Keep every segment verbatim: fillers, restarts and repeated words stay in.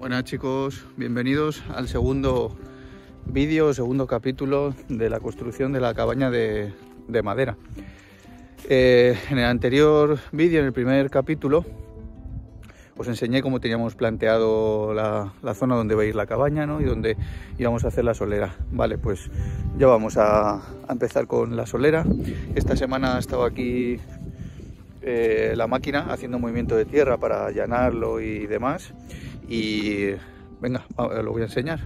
Buenas chicos, bienvenidos al segundo vídeo, segundo capítulo de la construcción de la cabaña de, de madera. Eh, en el anterior vídeo, en el primer capítulo, os enseñé cómo teníamos planteado la, la zona donde va a ir la cabaña, ¿no? Y donde íbamos a hacer la solera. Vale, pues ya vamos a, a empezar con la solera. Esta semana ha estado aquí eh, la máquina haciendo movimiento de tierra para allanarlo y demás. Y venga, lo voy a enseñar.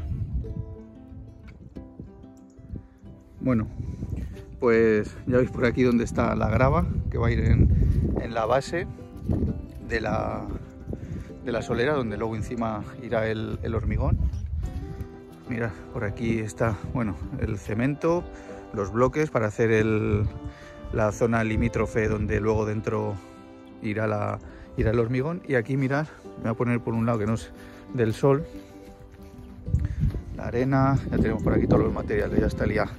Bueno, pues ya veis por aquí donde está la grava, que va a ir en, en la base de la, de la solera, donde luego encima irá el, el hormigón. Mirad, por aquí está, bueno, el cemento, los bloques para hacer el, la zona limítrofe donde luego dentro irá, la, irá el hormigón. Y aquí mirad, me voy a poner por un lado que no es del sol, la arena, ya tenemos por aquí todos los materiales, ya está liado.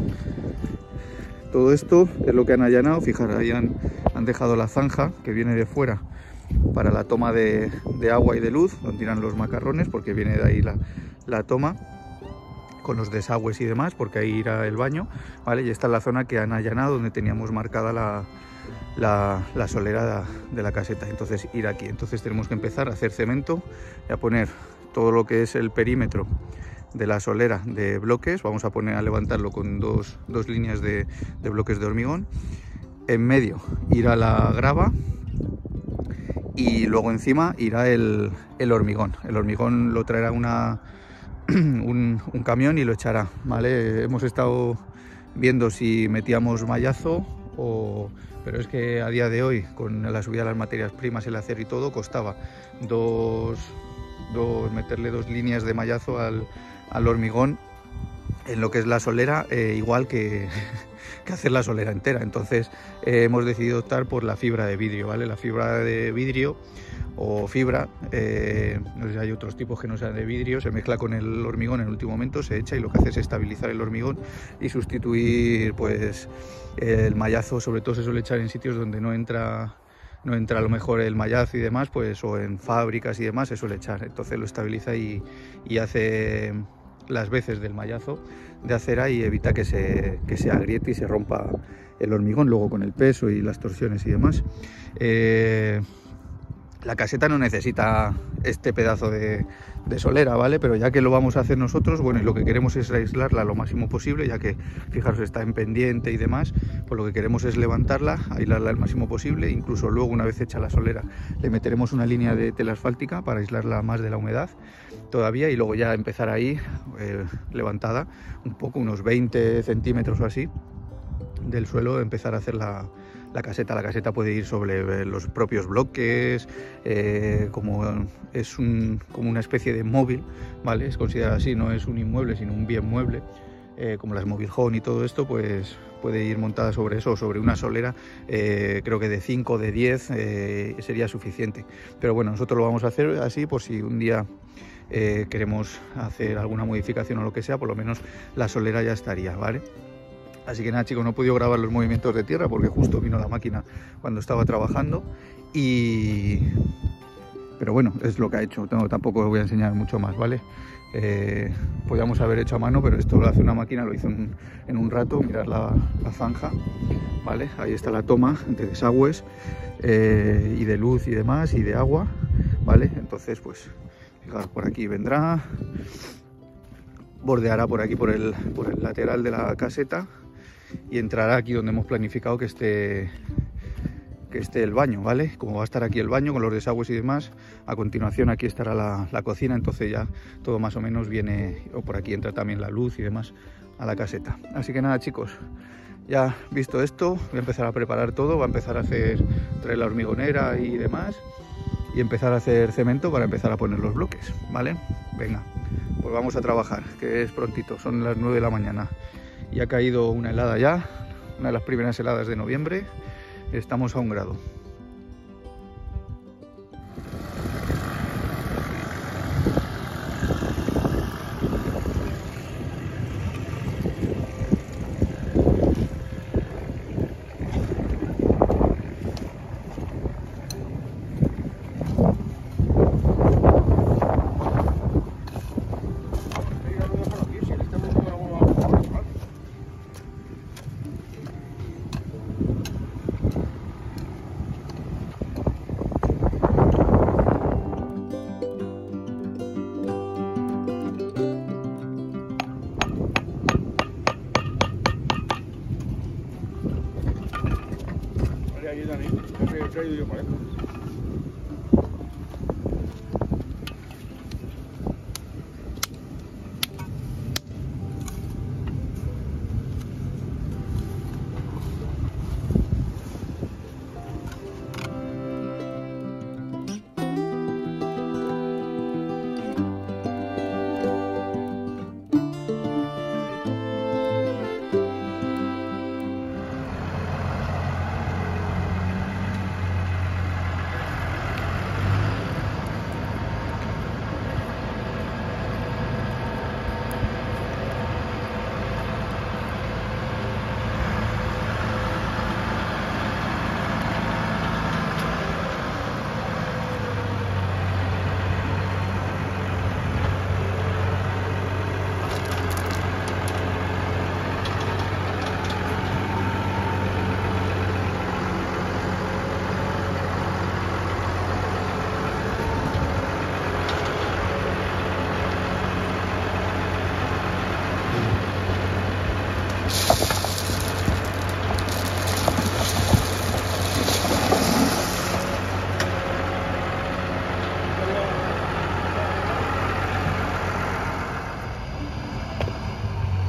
Todo esto es lo que han allanado. Fijaros, ahí han, han dejado la zanja que viene de fuera para la toma de, de agua y de luz, donde irán los macarrones, porque viene de ahí la, la toma con los desagües y demás, porque ahí irá el baño, ¿vale? Y esta es la zona que han allanado, donde teníamos marcada la, la, la solera de la caseta. Entonces ir aquí, entonces tenemos que empezar a hacer cemento y a poner todo lo que es el perímetro de la solera de bloques. Vamos a poner a levantarlo con dos, dos líneas de, de bloques de hormigón. En medio irá la grava y luego encima irá el, el hormigón. El hormigón lo traerá una, un, un camión y lo echará, ¿vale? Hemos estado viendo si metíamos mallazo o... pero es que a día de hoy, con la subida de las materias primas, el acero y todo, costaba dos, dos meterle dos líneas de mallazo al, al hormigón en lo que es la solera, eh, igual que, que hacer la solera entera. Entonces eh, hemos decidido optar por la fibra de vidrio, ¿vale? La fibra de vidrio o fibra, eh, no sé si hay otros tipos que no sean de vidrio, se mezcla con el hormigón en el último momento, se echa y lo que hace es estabilizar el hormigón y sustituir pues el mallazo. Sobre todo se suele echar en sitios donde no entra no entra a lo mejor el mallazo y demás, pues, o en fábricas y demás se suele echar. Entonces lo estabiliza y, y hace las veces del mallazo de acera y evita que se, que se agriete y se rompa el hormigón luego con el peso y las torsiones y demás. Eh, La caseta no necesita este pedazo de, de solera, ¿vale? Pero ya que lo vamos a hacer nosotros, bueno, y lo que queremos es aislarla lo máximo posible, ya que, fijaros, está en pendiente y demás, pues lo que queremos es levantarla, aislarla el máximo posible. Incluso luego, una vez hecha la solera, le meteremos una línea de tela asfáltica para aislarla más de la humedad todavía, y luego ya empezar ahí, eh, levantada un poco, unos veinte centímetros o así del suelo, empezar a hacer la... La caseta, la caseta puede ir sobre los propios bloques, eh, como es un, como una especie de móvil, ¿vale? Es considerado así, no es un inmueble, sino un bien mueble, eh, como las móvil home y todo esto, pues puede ir montada sobre eso, o sobre una solera, eh, creo que de cinco, de diez eh, sería suficiente. Pero bueno, nosotros lo vamos a hacer así por si un día eh, queremos hacer alguna modificación o lo que sea, por lo menos la solera ya estaría, ¿vale? Así que nada chicos, no he podido grabar los movimientos de tierra porque justo vino la máquina cuando estaba trabajando y... pero bueno, es lo que ha hecho, no, tampoco os voy a enseñar mucho más, ¿vale? Eh, podíamos haber hecho a mano, pero esto lo hace una máquina, lo hizo en, en un rato. Mirad la, la zanja, ¿vale? Ahí está la toma de desagües eh, y de luz y demás y de agua, ¿vale? Entonces pues, fijaros, por aquí vendrá, bordeará por aquí por el, por el lateral de la caseta y entrará aquí donde hemos planificado que esté, que esté el baño, ¿vale? Como va a estar aquí el baño con los desagües y demás, a continuación aquí estará la, la cocina, entonces ya todo más o menos viene, o por aquí entra también la luz y demás a la caseta. Así que nada chicos, ya visto esto, voy a empezar a preparar todo, va a empezar a hacer, traer la hormigonera y demás, y empezar a hacer cemento para empezar a poner los bloques, ¿vale? Venga, pues vamos a trabajar, que es prontito, son las nueve de la mañana. Y ha caído una helada ya, una de las primeras heladas de noviembre. Estamos a un grado.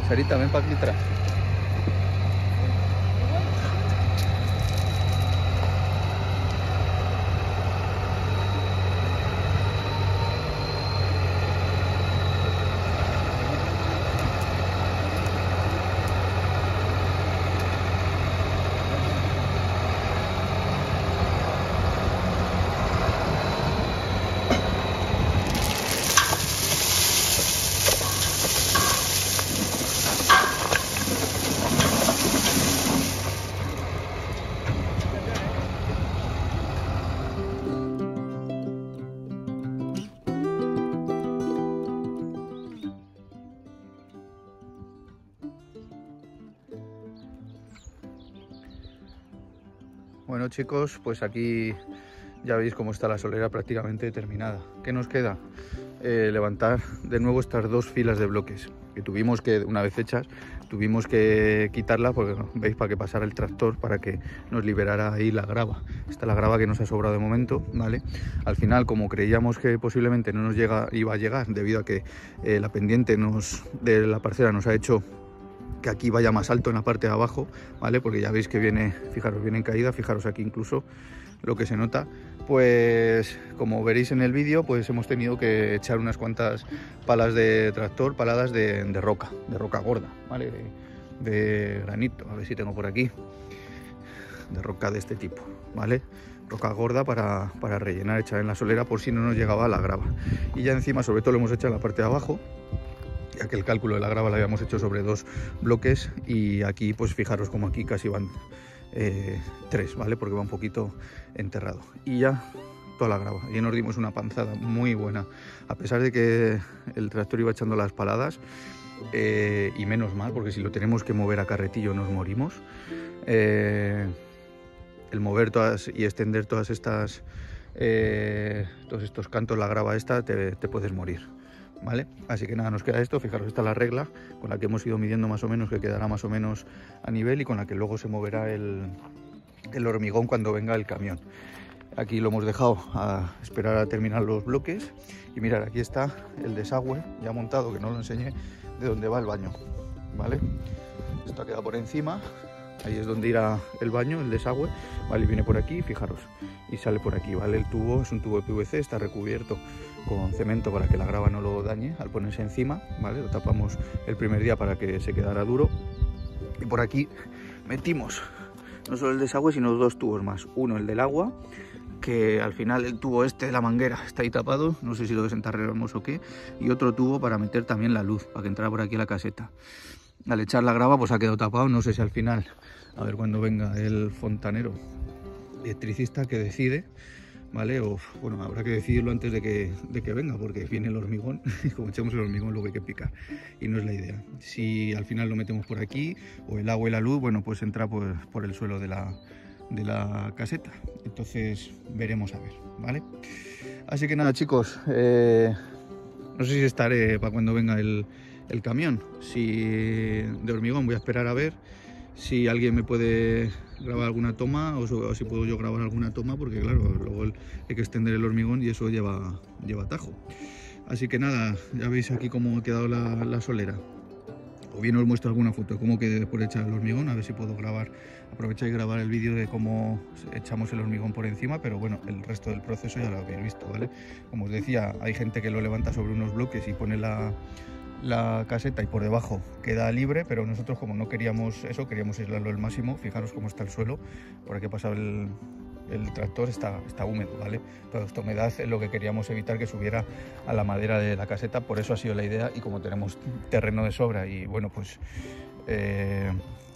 Sarita, ven para aquí atrás. Bueno chicos, pues aquí ya veis cómo está la solera prácticamente terminada. ¿Qué nos queda? Eh, levantar de nuevo estas dos filas de bloques que tuvimos que, una vez hechas, tuvimos que quitarla porque, veis, para que pasara el tractor, para que nos liberara ahí la grava. Esta es la grava que nos ha sobrado de momento, ¿vale? Al final, como creíamos que posiblemente no nos llega, iba a llegar, debido a que eh, la pendiente nos, de la parcela nos ha hecho que aquí vaya más alto en la parte de abajo, ¿vale? Porque ya veis que viene, fijaros, viene en caída, fijaros aquí incluso lo que se nota. Pues como veréis en el vídeo, pues hemos tenido que echar unas cuantas palas de tractor, paladas de, de roca, de roca gorda, ¿vale? De, de granito, a ver si tengo por aquí, de roca de este tipo, ¿vale? Roca gorda para, para rellenar, echar en la solera por si no nos llegaba la grava. Y ya encima, sobre todo, lo hemos hecho en la parte de abajo, ya que el cálculo de la grava lo habíamos hecho sobre dos bloques, y aquí pues fijaros como aquí casi van eh, tres, ¿vale? Porque va un poquito enterrado. Y ya toda la grava, y nos dimos una panzada muy buena, a pesar de que el tractor iba echando las paladas, eh, y menos mal, porque si lo tenemos que mover a carretillo nos morimos. Eh, el mover todas y extender todas estas eh, todos estos cantos, la grava esta, te, te puedes morir, ¿vale? Así que nada, nos queda esto. Fijaros, esta es la regla con la que hemos ido midiendo más o menos, que quedará más o menos a nivel, y con la que luego se moverá el, el hormigón cuando venga el camión. Aquí lo hemos dejado a esperar a terminar los bloques, y mirad, aquí está el desagüe ya montado, que no lo enseñé, de donde va el baño, ¿vale? Esto ha quedado por encima, ahí es donde irá el baño, el desagüe, ¿vale? Y viene por aquí, fijaros, y sale por aquí, ¿vale? El tubo es un tubo de P V C, está recubierto con cemento para que la grava no lo dañe al ponerse encima, ¿vale? Lo tapamos el primer día para que se quedara duro, y por aquí metimos no solo el desagüe, sino dos tubos más. Uno, el del agua, que al final el tubo este de la manguera está ahí tapado, no sé si lo desenterramos o qué, y otro tubo para meter también la luz, para que entrara por aquí a la caseta. Al echar la grava pues ha quedado tapado, no sé si al final, a ver cuando venga el fontanero electricista que decide, ¿vale? O bueno, habrá que decidirlo antes de que, de que venga, porque viene el hormigón y como echamos el hormigón luego hay que picar, y no es la idea. Si al final lo metemos por aquí, o el agua y la luz, bueno, pues entra por, por el suelo de la, de la caseta. Entonces veremos a ver, ¿vale? Así que nada chicos, eh, no sé si estaré para cuando venga el, el camión. Si de hormigón voy a esperar a ver si alguien me puede grabar alguna toma, o, o si puedo yo grabar alguna toma, porque claro, luego el, hay que extender el hormigón y eso lleva, lleva tajo. Así que nada, ya veis aquí cómo ha quedado la, la solera. O bien os muestro alguna foto de cómo quede después de echar el hormigón, a ver si puedo grabar, aprovechar y grabar el vídeo de cómo echamos el hormigón por encima, pero bueno, el resto del proceso ya lo habéis visto, ¿vale? Como os decía, hay gente que lo levanta sobre unos bloques y pone la, la caseta y por debajo queda libre, pero nosotros, como no queríamos eso, queríamos aislarlo al máximo. Fijaros cómo está el suelo, por aquí ha pasado el, el tractor, está, está húmedo, ¿vale? Pero esta humedad es lo que queríamos evitar, que subiera a la madera de la caseta, por eso ha sido la idea. Y como tenemos terreno de sobra y bueno, pues eh,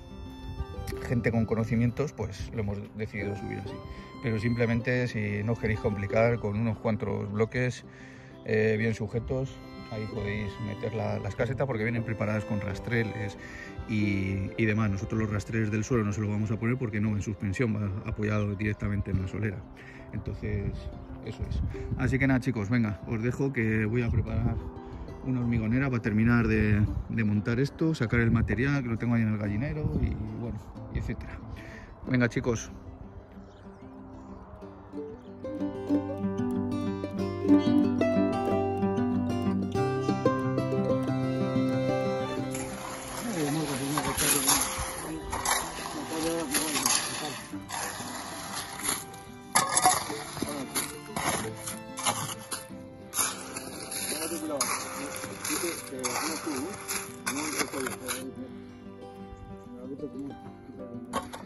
gente con conocimientos, pues lo hemos decidido subir así. Pero simplemente, si no os queréis complicar, con unos cuantos bloques eh, bien sujetos, ahí podéis meter la, las casetas, porque vienen preparadas con rastreles y, y demás. Nosotros los rastreles del suelo no se los vamos a poner porque no en suspensión, va apoyado directamente en la solera. Entonces eso es. Así que nada chicos, venga, os dejo, que voy a preparar una hormigonera para terminar de, de montar esto, sacar el material, que lo tengo ahí en el gallinero, y bueno, y etcétera. Venga chicos. Pero, itu kayak apa sih? Ini itu kayak